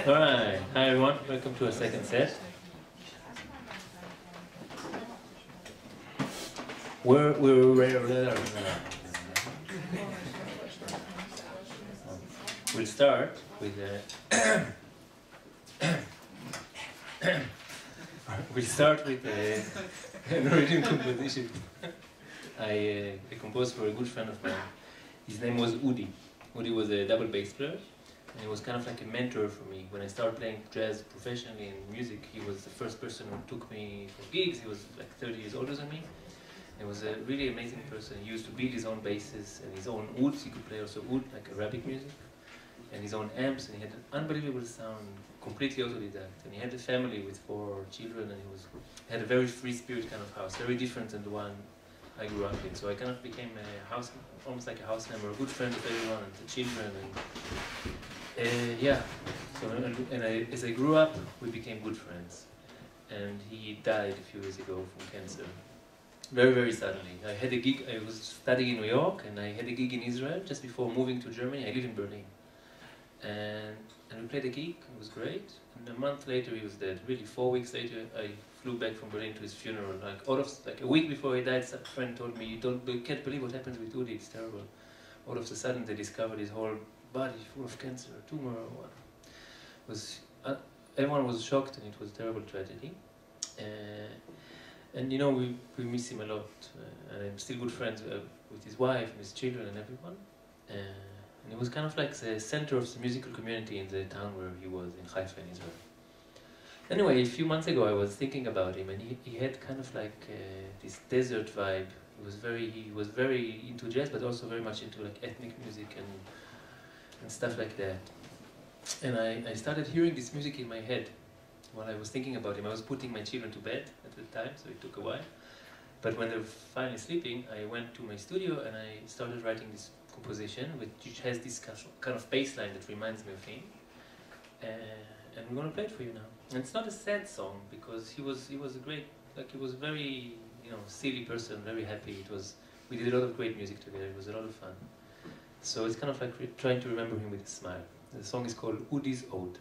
Alright, hi everyone, welcome to our second set. We'll start with an original composition I composed for a good friend of mine. His name was Udi. Udi was a double bass player, and he was kind of like a mentor for me. When I started playing jazz professionally in music, he was the first person who took me for gigs. He was like 30 years older than me. He was a really amazing person. He used to build his own basses and his own ouds. He could play also oud, like Arabic music, and his own amps, and he had an unbelievable sound, completely autodidact. And he had a family with 4 children, and had a very free spirit kind of house, very different than the one I grew up in. So I kind of became almost like a house member, a good friend of everyone and the children. And yeah, so as I grew up, we became good friends. And he died a few years ago from cancer. Very, very suddenly. I had a gig, I was studying in New York, and I had a gig in Israel just before moving to Germany. I live in Berlin. And we played a gig, it was great. And a month later he was dead. Really, 4 weeks later I flew back from Berlin to his funeral. Like a week before he died, some friend told me, you can't believe what happened with Udi, it's terrible. All of a sudden they discovered his whole body full of cancer, tumor or what. Everyone was shocked, and it was a terrible tragedy. And you know, we miss him a lot. And I'm still good friends with his wife and his children and everyone. And it was kind of like the center of the musical community in the town where he was, in Haifa in Israel. Anyway, a few months ago I was thinking about him, and he had kind of like this desert vibe. He was very into jazz, but also very much into like ethnic music and stuff like that. And I started hearing this music in my head while I was thinking about him. I was putting my children to bed at the time, so it took a while. But when they were finally sleeping, I went to my studio and I started writing this composition, which has this kind of bass line that reminds me of him. And we're going to play it for you now. And it's not a sad song, because he was a great, like he was a very, silly person, very happy. We did a lot of great music together. It was a lot of fun. So it's kind of like trying to remember him with a smile. The song is called Udi's Ode.